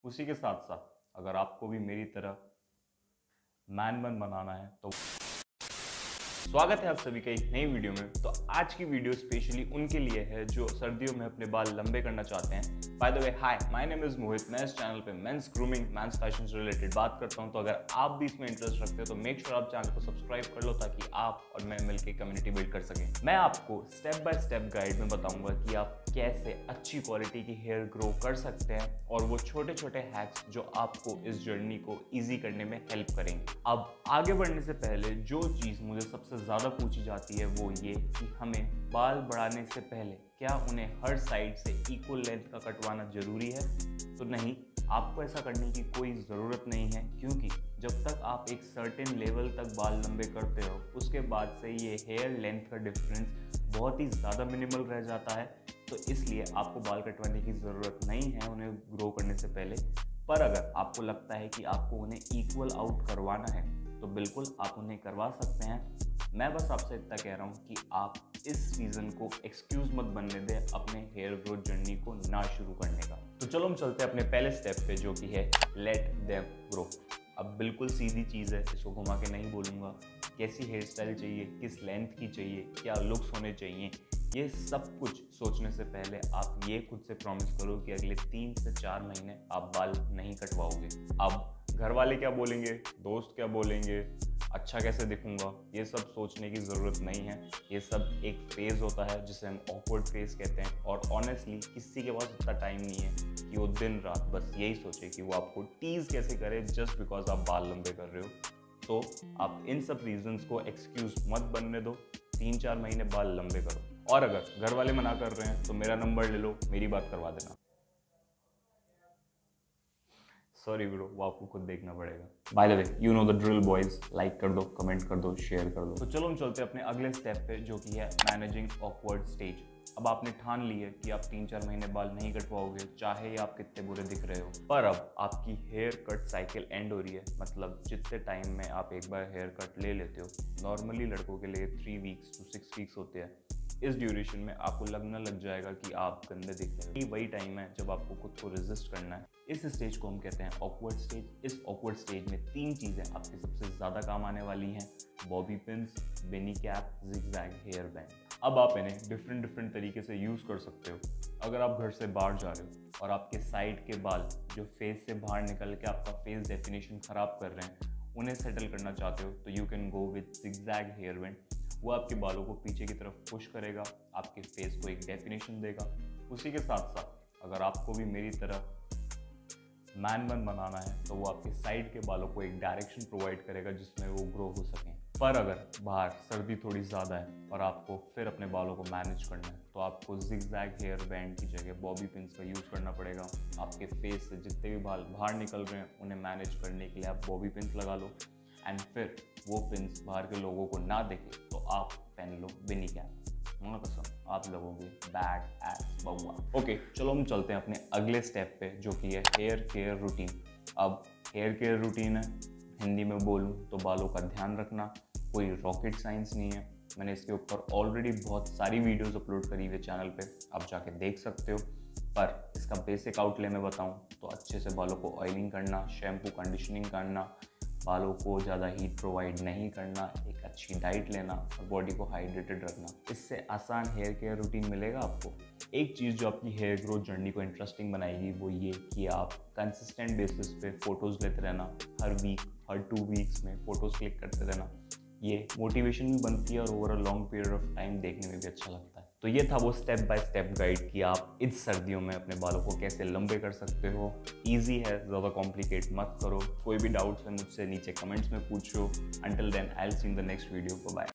उसी के साथ साथ अगर आपको भी मेरी तरह मैन मन बनाना है तो स्वागत है आप सभी का एक नई वीडियो में। तो आज की वीडियो स्पेशली उनके लिए है जो सर्दियों में अपने बाल लंबे करना चाहते हैं। By the way, hi, my name is Mohit. मैं इस चैनल पे मेंस ग्रूमिंग, मेंस फैशन से रिलेटेड बात करता हूं। तो अगर आप भी इसमें इंटरेस्ट रखते हो तो मेक श्योर आप चैनल को सब्सक्राइब कर लो ताकि आप और मैं मिलकर कम्युनिटी बिल्ड कर सकें। मैं आपको स्टेप बाय स्टेप गाइड में बताऊंगा कि आप कैसे अच्छी क्वालिटी की हेयर ग्रो कर सकते हैं और वो छोटे छोटे हैक्स जो आपको इस जर्नी को ईजी करने में हेल्प करेंगे। अब आगे बढ़ने से पहले जो चीज़ मुझे सबसे ज़्यादा पूछी जाती है वो ये कि हमें बाल बढ़ाने से पहले क्या उन्हें हर साइड से इक्वल लेंथ का कटवाना ज़रूरी है। तो नहीं, आपको ऐसा करने की कोई ज़रूरत नहीं है, क्योंकि जब तक आप एक सर्टेन लेवल तक बाल लंबे करते हो उसके बाद से ये हेयर लेंथ का डिफरेंस बहुत ही ज़्यादा मिनिमल रह जाता है। तो इसलिए आपको बाल कटवाने की ज़रूरत नहीं है उन्हें ग्रो करने से पहले। पर अगर आपको लगता है कि आपको उन्हें इक्वल आउट करवाना है तो बिल्कुल आप उन्हें करवा सकते हैं। मैं बस आपसे इतना कह रहा हूँ कि आप इस सीज़न को एक्सक्यूज़ मत बनने दें अपने हेयर ग्रोथ जर्नी को ना शुरू करने का। तो चलो हम चलते हैं अपने पहले स्टेप पे, जो कि है लेट देम ग्रो। अब बिल्कुल सीधी चीज़ है, इसको घुमा के नहीं बोलूँगा। कैसी हेयर स्टाइल चाहिए, किस लेंथ की चाहिए, क्या लुक्स होने चाहिए, ये सब कुछ सोचने से पहले आप ये खुद से प्रॉमिस करो कि अगले 3 से 4 महीने आप बाल नहीं कटवाओगे। अब घर वाले क्या बोलेंगे, दोस्त क्या बोलेंगे, अच्छा कैसे दिखूंगा, ये सब सोचने की ज़रूरत नहीं है। ये सब एक फेज़ होता है जिसे हम ऑकवर्ड फेज़ कहते हैं। और ऑनेस्टली किसी के पास इतना टाइम नहीं है कि वो दिन रात बस यही सोचे कि वो आपको टीज़ कैसे करे जस्ट बिकॉज आप बाल लंबे कर रहे हो। तो आप इन सब रीजंस को एक्सक्यूज मत बनने दो। 3-4 महीने बाल लंबे करो। और अगर घर वाले मना कर रहे हैं तो मेरा नंबर ले लो, मेरी बात करवा देना। सॉरी ब्रो, वो आपको खुद देखना पड़ेगा। By the way, you know the drill boys. Like कर दो, कमेंट कर दो, शेयर कर दो। तो चलो हम चलते हैं अपने अगले स्टेप पे, जो कि है मैनेजिंग ऑकवर्ड स्टेज। अब आपने ठान ली है कि आप 3-4 महीने बाल नहीं कटवाओगे, चाहे आप कितने बुरे दिख रहे हो। पर अब आपकी हेयर कट साइकिल एंड हो रही है। मतलब जितने टाइम में आप एक बार हेयर कट ले लेते हो, नॉर्मली लड़कों के लिए 3 वीक्स to 6 वीक्स होते हैं। इस ड्यूरेशन में आपको लगने लग जाएगा कि आप गंदे दिख रहे हो। ये वही टाइम है जब आपको खुद को रेजिस्ट करना है। इस स्टेज को हम कहते हैं ऑकवर्ड स्टेज। इस ऑकवर्ड स्टेज में 3 चीज़ें आपके सबसे ज़्यादा काम आने वाली हैं: bobby pins, beanie cap, zigzag hair band. अब आप इन्हें डिफरेंट तरीके से यूज़ कर सकते हो। अगर आप घर से बाहर जा रहे हो और आपके साइड के बाल जो फेस से बाहर निकल के आपका फेस डेफिनेशन ख़राब कर रहे हैं, उन्हें सेटल करना चाहते हो तो you can go with zigzag hair band. वो आपके बालों को पीछे की तरफ पुश करेगा, आपके फेस को एक डेफिनेशन देगा। उसी के साथ साथ अगर आपको भी मेरी तरह मैन मन बनाना है तो वो आपके साइड के बालों को एक डायरेक्शन प्रोवाइड करेगा जिसमें वो ग्रो हो सकें। पर अगर बाहर सर्दी थोड़ी ज़्यादा है और आपको फिर अपने बालों को मैनेज करना है तो आपको जिगजैग हेयर बैंड की जगह बॉबी पिन्स का यूज़ करना पड़ेगा। आपके फेस से जितने भी बाल बाहर निकल रहे हैं उन्हें मैनेज करने के लिए आप बॉबी पिन्स लगा लो। एंड फिर वो पिन्स बाहर के लोगों को ना देखे तो आप पहन लो बेनी कैप। कसम आप लगोगे बैड एस बउआ। ओके, चलो हम चलते हैं अपने अगले स्टेप पे, जो कि है हेयर केयर रूटीन। अब हेयर केयर रूटीन है, हिंदी में बोलूँ तो बालों का ध्यान रखना। कोई रॉकेट साइंस नहीं है। मैंने इसके ऊपर ऑलरेडी बहुत सारी वीडियोस अपलोड करी हुई चैनल पे, आप जाके देख सकते हो। पर इसका बेसिक आउटले में बताऊँ तो अच्छे से बालों को ऑयलिंग करना, शैम्पू कंडीशनिंग करना, बालों को ज़्यादा हीट प्रोवाइड नहीं करना, एक अच्छी डाइट लेना और बॉडी को हाइड्रेटेड रखना। इससे आसान हेयर केयर रूटीन मिलेगा आपको। एक चीज़ जो आपकी हेयर ग्रोथ जर्नी को इंटरेस्टिंग बनाएगी वो ये कि आप कंसिस्टेंट बेसिस पे फ़ोटोज़ लेते रहना। हर वीक, हर 2 वीक्स में फ़ोटोज़ क्लिक करते रहना। ये मोटिवेशन भी बनती है और over a long period of time देखने में भी अच्छा लगता है। तो ये था वो स्टेप बाय स्टेप गाइड कि आप इस सर्दियों में अपने बालों को कैसे लंबे कर सकते हो। इजी है, ज़्यादा कॉम्प्लिकेट मत करो। कोई भी डाउट्स है मुझसे नीचे कमेंट्स में पूछो। Until then I will see in the next video. Bye.